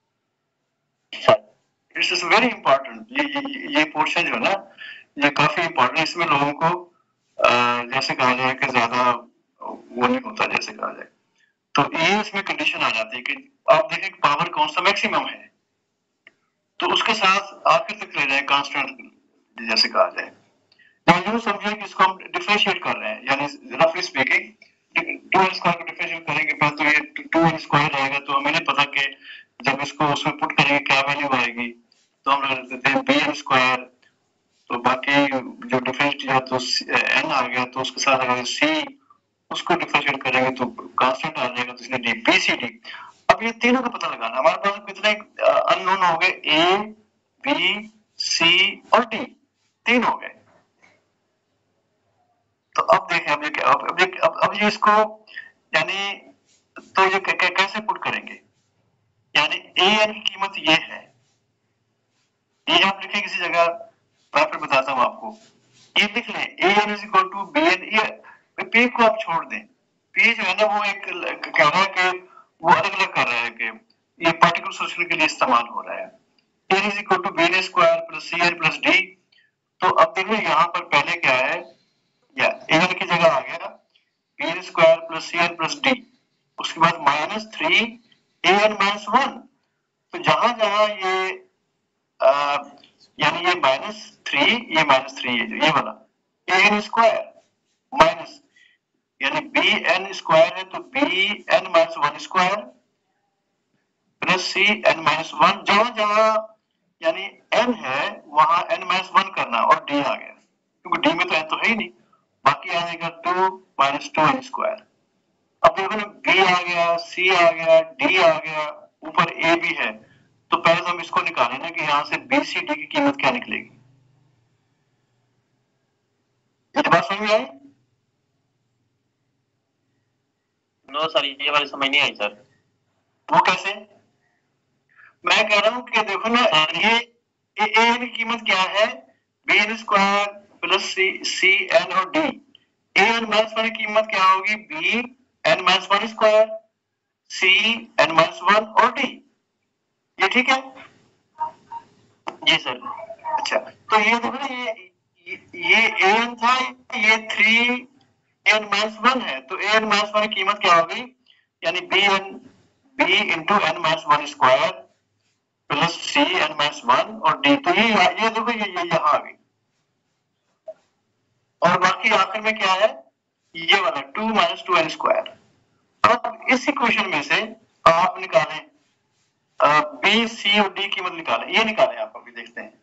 इट्स इज वेरी इंपॉर्टेंट, ये पोर्शन जो है ना ये काफी इंपॉर्टेंट है। इसमें लोगों को जैसे कहा जाए कि ज्यादा वो नहीं होता, जैसे कहा जाए तो ये इसमें कंडीशन आ जाती है कि आप देखें कि पावर कौन सा मैक्सिमम है, तो उसके साथ आखिर तक ले जाए कांस्टेंट, जैसे कहा जाए। यूं समझिए कि इसको हम डिफरेंशिएट कर रहे हैं, यानी रफली स्पीकिंग 2n² को डिफरेंशिएट करेंगे, पहले तो ये 2n स्क्वायर रहेगा तो हमें नहीं पता कि जब इसको उसमें पुट करेंगे क्या वैल्यू आएगी, तो हम लगा देते हैं bn स्क्वायर, तो बाकी जो डिफरेंशिएट है तो n आ गया, तो उसके साथ अगर c उसको डिफरेंशिएट करेंगे तो कांस्टेंट आ जाएगा, तो इसलिए d bcd। अब ये तीनों का पता लगाना, हमारे पास कितने अननोन हो गए, a b c और d, तीन हो गए। तो अब देखें, अब ये इसको यानी तो ये कैसे पुट करेंगे, यानी an की कीमत ये है, ये आप लिखें किसी जगह, मैं फिर बताता हूं आपको, ये लिख लें an is equal to bn, ये p को आप छोड़ दें, p जो है ना वो एक कह रहा है कि वो अलग अलग कर रहा है कि ये पार्टिकुलर सोल्यूशन के लिए इस्तेमाल हो रहा है, n is equal to bn square plus cn plus d। तो अब देखो यहाँ पर पहले क्या है, या an की जगह आ गया bn square plus cn plus d, उसके बाद माइनस 3 an माइनस 1, तो जहां जहां ये यानी ये -3, ये -3 है, जो ये वाला an स्क्वायर माइनस यानी bn स्क्वायर है तो bn minus 1 square plus cn minus 1, जहां जहां यानी n है वहां n माइनस 1 करना, और d आ गया, क्योंकि d में तो n तो है ही नहीं, बाकी आ जाएगा 2 माइनस 2n स्क्वायर। अब देखो ना, b आ गया, c आ गया, d आ गया, ऊपर a भी है, तो पहले तो हम इसको निकालें ना कि यहाँ से BCD की कीमत क्या निकलेगी। ये बात समझ में आई? नो सर, ये वाली समझ नहीं आई सर। वो कैसे? मैं कह रहा हूँ कि देखो ना, ये an की कीमत क्या है, bn square plus c n और d, an माइनस 1 की कीमत क्या होगी, bn minus 1 square c n minus 1 और d, ये ठीक है जी सर। अच्छा, तो ये देखो ना, ये an था, ये 3n माइनस 1 है, तो an माइनस 1 की कीमत क्या होगी, यानी b into n minus 1 square plus c n minus 1 और d, तो ये देखो ये यहाँ आ गई, और बाकी आखिर में क्या है, ये वाला 2 माइनस 2n स्क्वायर। अब इस इक्वेशन में से आप निकालें b c और d की कीमत निकालें, ये निकालें आप अभी देखते हैं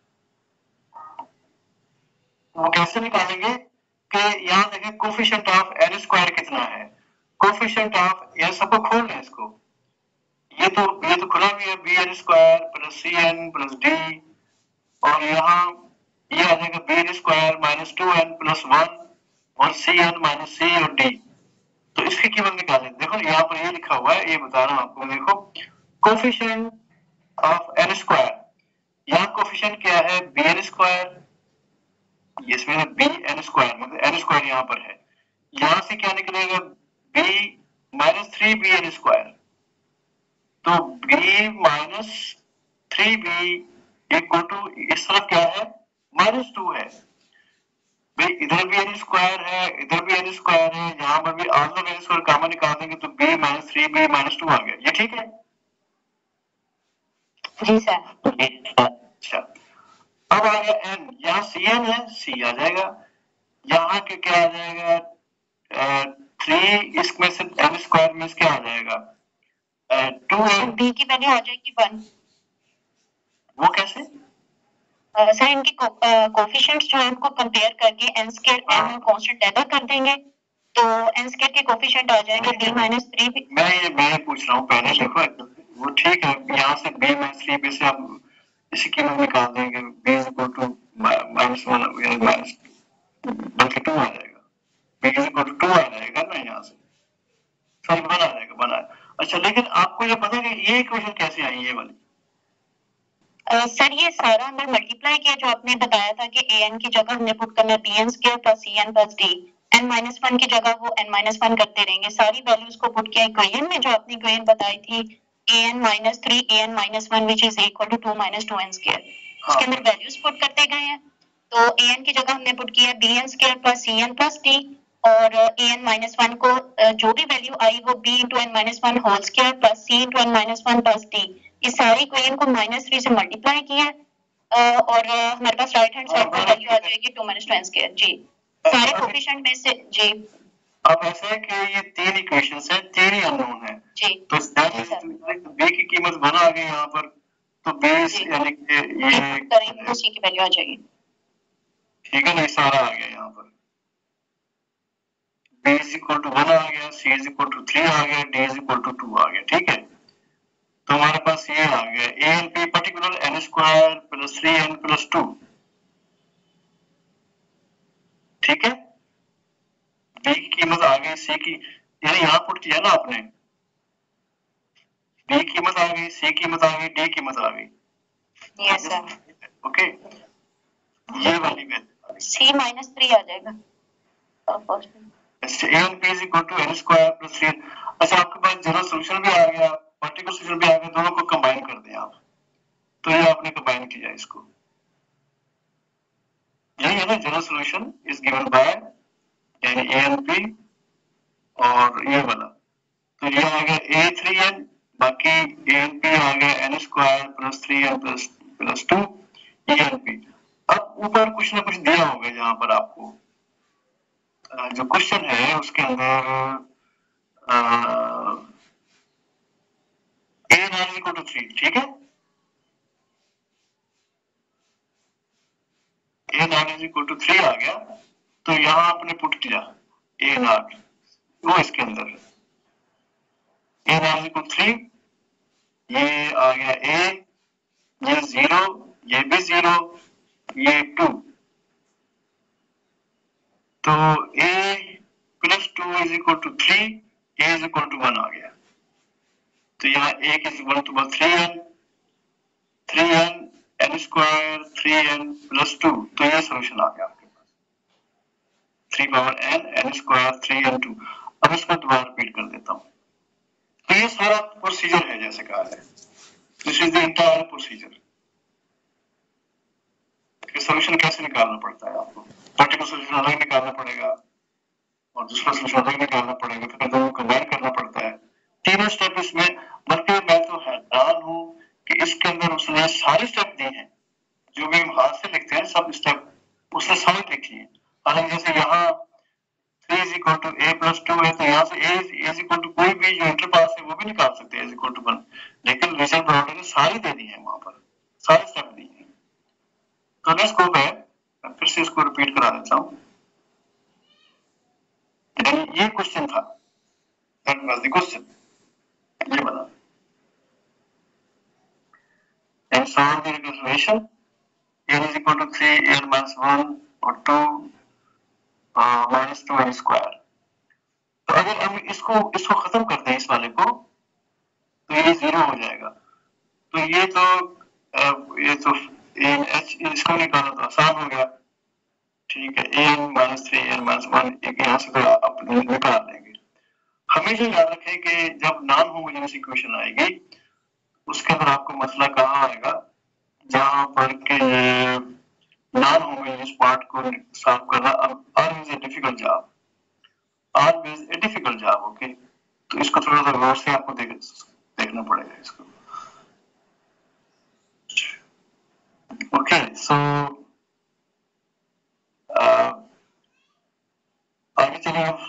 वो कैसे निकालेंगे, कि यहाँ देखें कोफिशिएंट ऑफ n स्क्वायर कितना है, कोफिशिएंट ऑफ, ये सबको खोल लें इसको, ये तो खुला भी है, bn square plus cn plus d, और यहाँ ये आ जाएगा bn square minus 2n plus 1 और cn माइनस c और d, तो इसकी कीमत निकालें। देखो यहाँ पर ये लिखा हुआ है, ये बता रहा हूँ आपको, देखो कोफिशिएंट ऑफ n स्क्वायर, यहाँ कोफिशिएंट क्या है, bn स्क्वायर, इसमें bn स्क्वायर मतलब n स्क्वायर यहाँ पर है, यहाँ से क्या निकलेगा, b माइनस 3bn स्क्वायर, तो b minus 3b equal to, इस तरफ क्या है, माइनस 2 है, भाई इधर भी n स्क्वायर है, इधर भी n स्क्वायर है, यहाँ पर भी all the n square common निकाल देंगे तो b माइनस 3b माइनस 2 आ गया, ये ठीक है? जी सर। अच्छा, अब आ गया n, यहाँ cn है, c आ जाएगा, यहाँ के क्या आ जाएगा, 3 इसमें से n स्क्वायर में क्या आ जाएगा, 2n, b की वैल्यू आ जाएगी 1। वो कैसे? सर इनके कोफिशिएंट्स जो है उनको कंपेयर करके n square n constant add कर देंगे, तो n स्क्वायर के कोफिशिएंट आ जाएंगे b माइनस 3। मैं पूछ रहा हूँ पहले, देखो वो ठीक है, यहाँ से b माइनस 3b से हम इसी कीमत निकाल देंगे, b equal to minus 1 minus बल्कि 2 आ जाएगा, b इक्वल टू 2 आ जाएगा ना, यहाँ से सॉरी 1 आ जाएगा, बना। अच्छा, लेकिन आपको ये पता है कि ये इक्वेशन कैसे आई, ये वाली? सर ये सारा अंदर मल्टीप्लाई किया, जो आपने बताया था कि an की जगह हमने पुट करना है bn square plus cn plus d, n minus 1 की जगह वो n माइनस 1 करते रहेंगे, सारी वैल्यूज को पुट किया इक्वेशन में, जो आपने इक्वेशन बताई थी an minus 3 an minus 1 which is equal to 2 minus 2n square, उसके अंदर वैल्यूज पुट करते गए हैं, तो an की जगह हमने पुट किया bn square plus cn plus d, और an माइनस 1 को जो भी वैल्यू आई वो b into n minus 1 whole square plus c into n minus 1 plus d, इस सारी इक्वेशन को -3 से मल्टीप्लाई किया, और हमारे पास राइट हैंड साइड पर वैल्यू आ जाएगी 2 - 2n स्क्वायर। जी, सारे कोफिशिएंट में से जी अब ऐसा है कि ये 3 इक्वेशंस हैं, 3 ही अननोन है, जी तो बी की कीमत 1 आ गई यहाँ पर, तो बी यानी कि ये करेंगे तो सी की वैल्यू आ जाएगी। ठीक है ना, ये सारा आ गया यहाँ पर, b इज इक्वल टू 1 आ गया, c इज इक्वल टू 3 आ गया, d इज इक्वल टू 2 आ गया। ठीक है, तो हमारे पास ये आ गया a and p particular n square plus 3n plus 2। ठीक है, b की कीमत आ गई, c की यानी यहाँ पुट किया ना आपने, b की कीमत आ गई, c की कीमत आ गई, d की कीमत आ गई। Yes sir. ओके, ये वाली में सी -3 आ जाएगा a and p is equal to n square plus 3। अच्छा, आपके पास जनरल सॉल्यूशन भी आ गया, पार्टिकुलर सॉल्यूशन भी आ गया, दोनों को कंबाइन कर दें आप, तो ये आपने कंबाइन किया इसको, यही है ना general solution is given by यानी a and p और ये वाला, तो ये आ गया a3n, बाकी a and p आ गया n square plus 3n plus 2 a and p। अब ऊपर कुछ ना कुछ दिया होगा यहाँ पर आपको, जो क्वेश्चन है उसके अंदर a नॉट इक्वल टू 3। ठीक है, a नॉट इक्वल टू 3 आ गया, तो यहाँ आपने पुट किया a नॉट, वो इसके अंदर a नॉट इक्वल 3, ये आ गया a, ये 0, ये भी 0, ये 2, तो a plus 2 is equal to 3, a is equal to 1 आ गया, तो यहाँ a is equal to 3n n square 3n plus 2, तो ये सॉल्यूशन आ गया आपके पास, 3 पावर n स्क्वायर 3n 2। अब इसको दोबारा रिपीट कर देता हूँ, तो ये सारा प्रोसीजर है जैसे कहा है, this is the entire procedure. Solution कैसे निकालना पड़ता है आपको, पार्टिकुलर सॉल्यूशन अलग निकालना पड़ेगा और दूसरा सॉल्यूशन अलग निकालना पड़ेगा, फिर दोनों कंबाइन करना पड़ता है, तीनों स्टेप इसमें। बल्कि मैं तो हैरान हूँ कि इसके अंदर उसने सारे स्टेप दिए हैं, जो भी हम हाथ से लिखते हैं सब स्टेप उसने सारे लिखे हैं। हालांकि जैसे यहाँ 3 is equal to a plus 2 है, तो यहाँ से a इज इक्वल टू कोई भी जो इंटर पास है वो भी निकाल सकते हैं, इज इक्वल टू 1, लेकिन रिजल्ट ऑर्डर ने सारे दे दिए हैं, वहां पर सारे स्टेप दिए हैं। तो लेट्स गो बैक, मैं फिर से इसको रिपीट करा देता हूँ। ये क्वेश्चन था, दैट वाज द क्वेश्चन, ये बना and solve the equation n is equal to 3 n minus 1 or 2 minus 2 n square। तो अगर हम इसको खत्म करते हैं इस वाले को, तो ये 0 हो जाएगा, तो ये तो h इसको निकालना तो आसान हो गया। ठीक है, n minus 3 n minus 1 एक यहाँ से तो आप निकाल लेंगे। हमेशा याद रखें कि जब नॉन होमोजेनियस इक्वेशन आएगी उसके अंदर आपको मसला कहाँ आएगा, जहां पर के नॉन होमोजेनियस पार्ट को सॉल्व करना always a difficult job, always a difficult job। Okay, तो इसको थोड़ा सा गौर से आपको देखना पड़ेगा इसको। ओके, सो आगे चलिए आप।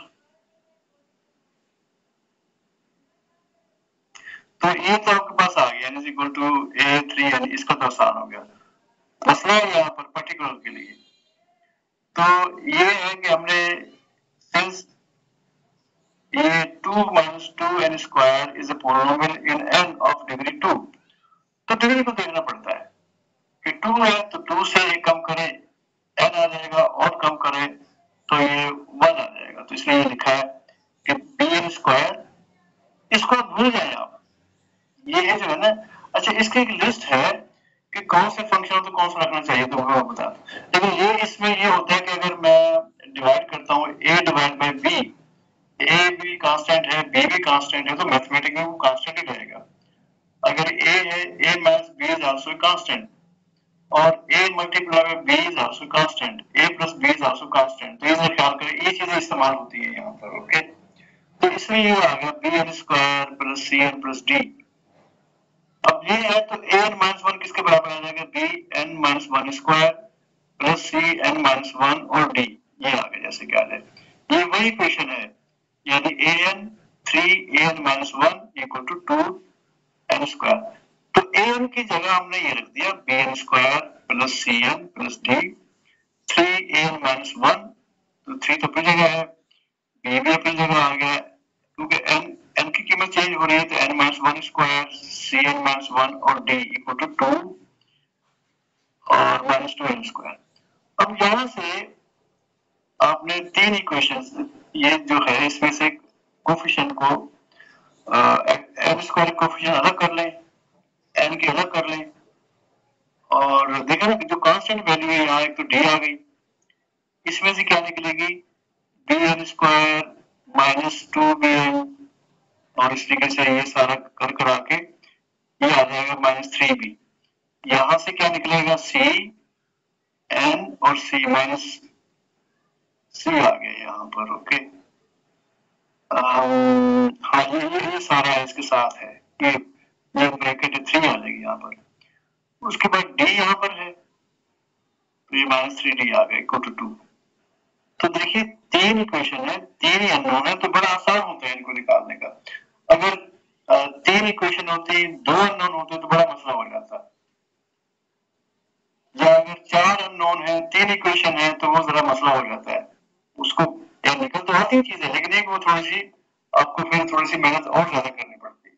तो ये तो आपके पास आ गया n is equal to a3n, इसका तो आसान हो गया। मसला है यहाँ पर पर्टिकुलर के लिए, तो ये है कि हमने सिंस ये 2 minus 2n square is a polynomial in n of degree 2, तो डिग्री को देखना पड़ता है कि 2 है तो 2 से एक कम करें n आ जाएगा, और कम करें तो ये 1 आ जाएगा, तो इसलिए ये लिखा है कि bn स्क्वायर, इसको भूल जाए आप, ये है जो है ना। अच्छा, इसकी एक लिस्ट है कि कौन से फंक्शन तो कौन सा रखना चाहिए, तो मैं बता, लेकिन ये इसमें ये होता है कि अगर मैं डिवाइड करता हूँ a divide by b, a भी कांस्टेंट है b भी कांस्टेंट है, तो मैथमेटिक्स में वो कांस्टेंट ही रहेगा। अगर a है, a minus b is also constant, और a multiply by b is also constant, a plus b is also constant, तो ये ख्याल करें ये चीजें इस्तेमाल होती है यहाँ पर। ओके, तो इसमें ये आ गया bn square plus cn plus d। अब ये है तो an माइनस 1 किसके बराबर आ जाएगा, bn minus 1 square plus cn minus 1 और d, ये आ गया जैसे क्या है, ये वही इक्वेशन है यानी an 3an minus 1 equal to 2n square। तो an की जगह हमने ये रख दिया bn square plus cn plus d 3an minus 1, तो 3 तो अपनी जगह है, b भी अपनी जगह आ गया, क्योंकि n की कीमत चेंज हो रही है तो n minus 1 square cn minus 1 और d equal to 2 और minus 2n स्क्वायर। अब यहाँ से आपने तीन इक्वेशंस, ये जो है इसमें से कोफिशिएंट को n स्क्वायर कोफिशिएंट अलग कर लें, n के अलग कर लें, और देखा ना जो कांस्टेंट वैल्यू है यहाँ एक तो d आ गई, इसमें से क्या निकलेगी bn स्क्वायर माइनस 2bn, और इस तरीके से ये सारा कर करा के ये आ जाएगा माइनस 3b। यहाँ से क्या निकलेगा c n और c माइनस c आ गया यहाँ पर। ओके, हाँ ये सारा है इसके साथ है, ये ब्रैकेट 3 आ जाएगी यहाँ पर। उसके बाद d यहाँ पर है तो ये माइनस 3d आ गया इक्वल टू 2। तो देखिए तीन इक्वेशन है, तीन ही अननोन है, तो बड़ा आसान होता है इनको निकालने का। अगर तीन इक्वेशन होती, दो अननोन होते तो बड़ा मसला हो जाता, या अगर चार अननोन है तीन इक्वेशन है तो वो जरा मसला हो जाता है। उसको या निकल तो आती चीज है, लेकिन एक वो थोड़ी सी आपको फिर थोड़ी सी मेहनत और ज्यादा करनी पड़ती है।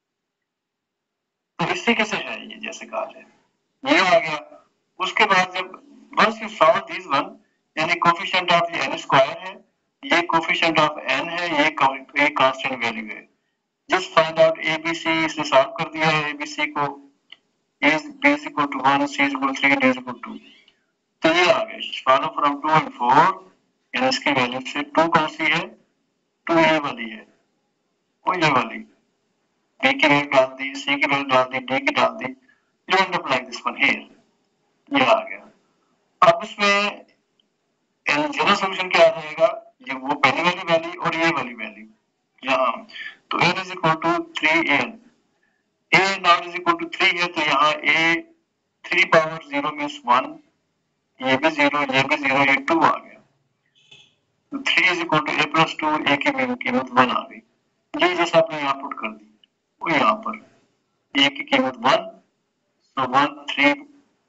तो इसी कैसे है ये, जैसे कहा जाए ये आ गया। उसके बाद जब once you solve this one, यानी कोफिशिएंट ऑफ n स्क्वायर है, ये कोफिशिएंट ऑफ n है, ये कांस्टेंट वैल्यू है। जस्ट फाइंड आउट abc, इसने सॉल्व कर दिया है abc को, b is equal to 1, c is equal to 3, d is equal to 2। तो ये आ गया फॉलो फ्रॉम 2 and 4, यानी इसकी वैल्यू से 2 कौन सी है, 2 ये वाली है, और ये वाली b की वैल्यू डाल दी, c की वैल्यू डाल दी, d की डाल दी, you end up like this one here, ये आ गया। अब इसमें जनरल सॉल्यूशन क्या आ जाएगा, ये वो पहली वाली वैल्यू और ये वाली वैल्यू यहाँ, तो n is equal to 3an, a now is equal to 3 है, तो यहाँ a 3 पावर 0 मीन्स 1, ये भी 0, ये भी 0, ये 2 आ गया। तो 3 is equal to a plus 2, a की कीमत 1 आ गई। ये जैसा आपने यहाँ पुट कर दी, वो यहाँ पर a की कीमत 1, so 1 3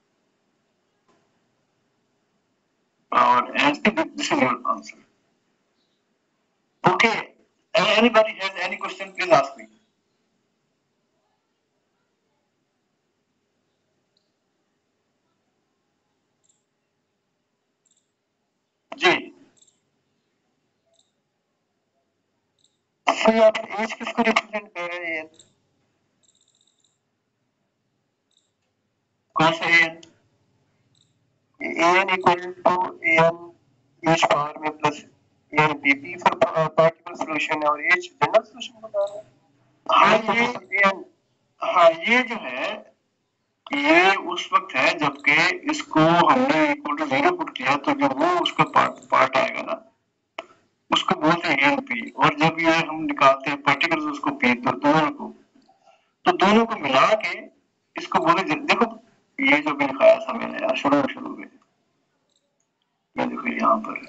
और this is your answer. Okay, anybody has any question, please ask me. जी सर यहाँ पर एज किसको रिप्रेजेंट कर रहे हैं, कौन सा है, an equal to an h power में plus an pp for particle solution है, और एज जनरल सॉल्यूशन बता रहे हैं। हाँ ये जो है ये उस वक्त है जबकि इसको हमने इक्वल टू 0 पुट किया, तो जो वो उसका पार्ट आएगा ना उसको बोलते हैं एनपी, और जब ये हम निकालते हैं पार्टिकल्स उसको पी, तो दोनों को मिला के इसको बोले। देखो ये जो भी लिखाया था मैंने यार शुरू में, ये देखो यहाँ पर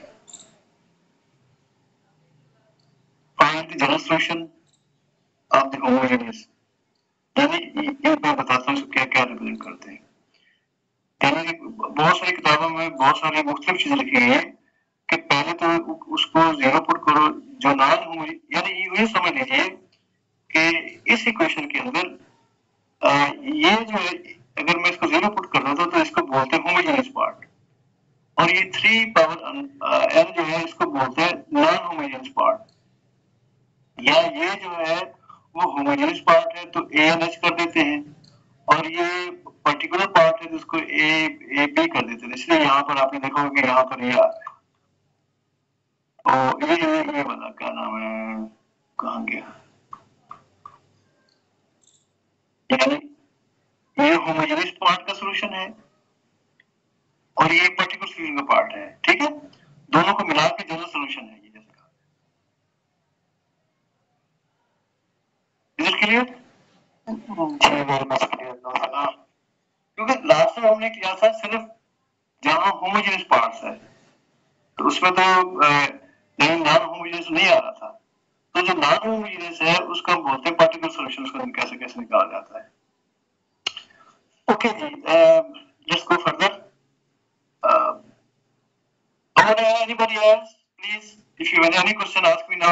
find the general solution of the homogeneous, यानी ये मैं बताता हूँ क्या क्या रिप्रेजेंट करते हैं। यानी बहुत सारी किताबों में बहुत सारी मुख्तलिफ चीजें लिखी गई है कि पहले तो उसको 0 पुट करो, जो नॉन होमोजेनियस, यानी ये समझ लीजिए कि इस इक्वेशन के अंदर ये जो है अगर मैं इसको 0 पुट कर देता तो इसको बोलते हैं होमोजेनियस पार्ट, और ये 3 पावर n जो है इसको बोलते हैं नॉन होमोजेनियस पार्ट, या ये जो है वो होमोजेनियस पार्ट है तो ANH कर देते हैं, और ये पर्टिकुलर पार्ट है जिसको AB कर देते हैं। इसलिए यहाँ पर आपने देखा होगा कि यहाँ पर ये आ रहा है, और ये वाला क्या नाम है, कहाँ गया, यानी ये होमोजेनियस पार्ट का सॉल्यूशन है और ये पर्टिकुलर सॉल्यूशन का पार्ट है, ठीक है, दोनों को मिला के जनरल सॉल्यूशन है ये, जैसे कहा। Is it clear? क्योंकि लास्ट में हमने किया था सिर्फ जहां होमोजेनियस पार्ट्स है, तो उसमें तो नहीं नॉन होमोजेनियस नहीं आ रहा था, तो जो नॉन होमोजेनियस है उसको हम बोलते हैं पार्टिकुलर सॉल्यूशन, उसको कैसे कैसे निकाला जाता है। ओके जी, let's go further. Anybody else, please, if you have any question, ask me now.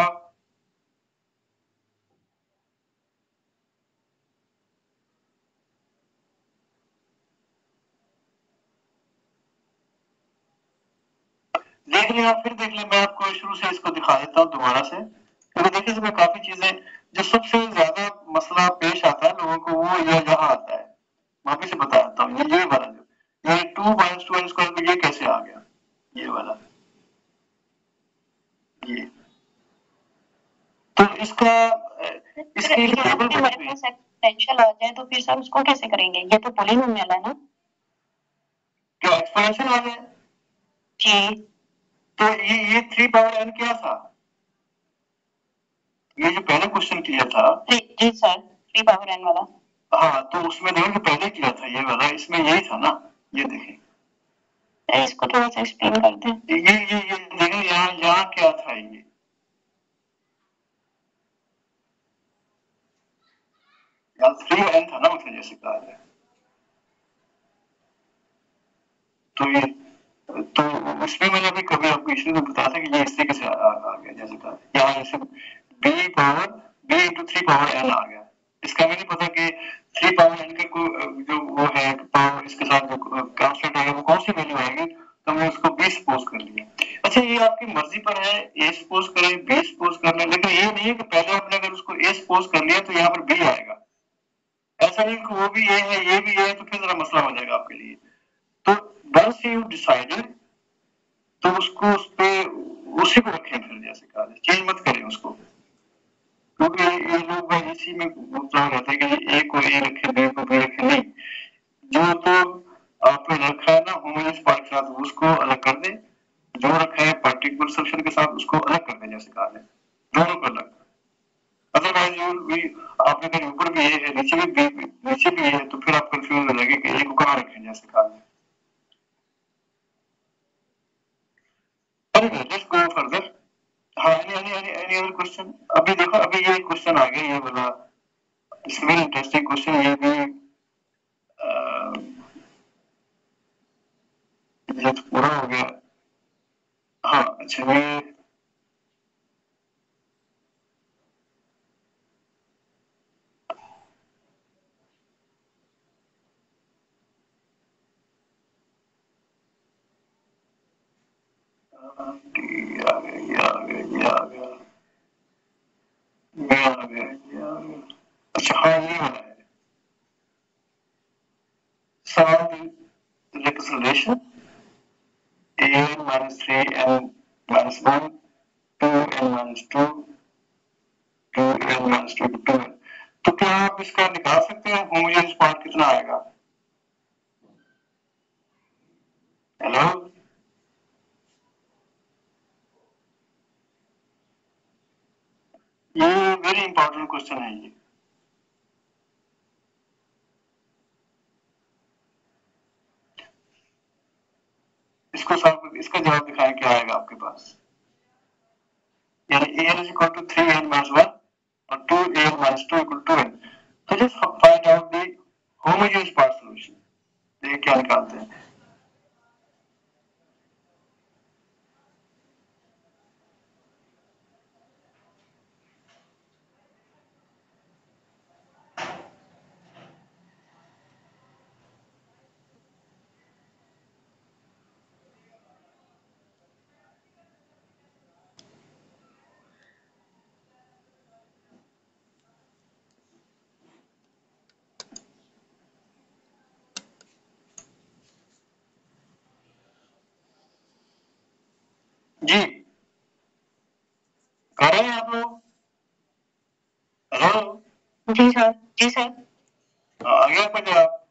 देख लिया, फिर देख लिया, मैं आपको शुरू से इसको दिखा देता हूँ दोबारा से, क्योंकि देखिए इसमें काफी चीजें, जो सबसे ज्यादा मसला पेश आता है लोगों को वो ये यहाँ आता है, वापिस से बता देता हूँ। ये वाला जो ये 2 - 2n स्क्वायर में ये कैसे आ गया, ये वाला, ये तो इसका इसकी एक टेबल बनी हुई है। एक्सपोनेंशियल आ जाए तो फिर सर उसको कैसे करेंगे? ये तो पॉलिनोमियल है ना? क्या एक्सपोनेंशियल आ जाए? जी। तो ये 3 पावर n क्या था? ये जो पहले क्वेश्चन किया था जी सर, 3 पावर n वाला। हाँ, तो उसमें देखो पहले किया था ये वाला, इसमें यही था ना, ये देखें। इसको थोड़ा सा एक्सप्लेन कर दें। ये देखो यहाँ क्या था, ये यहाँ 3n था ना, मतलब जैसे कहा जाए, तो ये तो उसमें मैंने अभी कभी आपको इसलिए तो बताया था कि ये इस तरीके से आ गया, जैसे कहा यहाँ जैसे b power b into 3 power n आ गया। इसका हमें नहीं पता कि 3 पावर n का जो वो है पावर, इसके साथ जो कांस्टेंट आएगा वो कौन सी वैल्यू आएगी, तो हमने उसको b सपोज कर लिया। अच्छा, ये आपकी मर्जी पर है, a सपोज करें b सपोज कर लें, लेकिन ये नहीं है कि पहले आपने अगर उसको a सपोज कर लिया तो यहाँ पर b आएगा, ऐसा नहीं कि वो भी a है ये भी a है, तो फिर जरा मसला हो जाएगा आपके लिए। तो once you decided, तो उसको उस पे उसी को रखें, फिर जैसे कहा जाए चेंज मत करें उसको, क्योंकि ये लोग इसी में मुद्दा रहता है कि ए को ए रखे बी को बी रखे, नहीं, जो तो आपने रखा है ना होमोजेनियस पार्ट के साथ उसको अलग कर दे, जो रखा है पार्टिकुलर सॉल्यूशन के साथ उसको अलग कर दे, जैसे कहा जाए दोनों को अलग। अदरवाइज आपने कहीं ऊपर भी ए है नीचे भी है, तो फिर आप कंफ्यूज हो जाएंगे कि ए को कहाँ रखें, जैसे कहा जाए। Anyway, let's go further. हाँ, any other question? अभी देखो, अभी ये क्वेश्चन आ गया, ये वाला इट्स वेरी इंटरेस्टिंग क्वेश्चन, ये भी ये तो पूरा हो गया। हाँ अच्छा, ये आ गया। अच्छा हाँ, ये वाला है, solve the representation an minus 3n minus 1 2n minus 2 2n minus 2 2n। तो क्या आप इसका निकाल सकते हैं होमोजेनियस पार्ट कितना आएगा? हेलो, ये वेरी इंपॉर्टेंट क्वेश्चन है ये। इसको सॉल्व, इसका जवाब दिखाएं क्या आएगा आपके पास, यानी an is equal to 3n minus 1 और 2an minus 2 equal to 2n। तो just find out the homogeneous part solution, देखिए क्या निकालते हैं। जी कर रहे हैं आप लोग? हेलो जी सर, जी सर। आ गया आपका जवाब?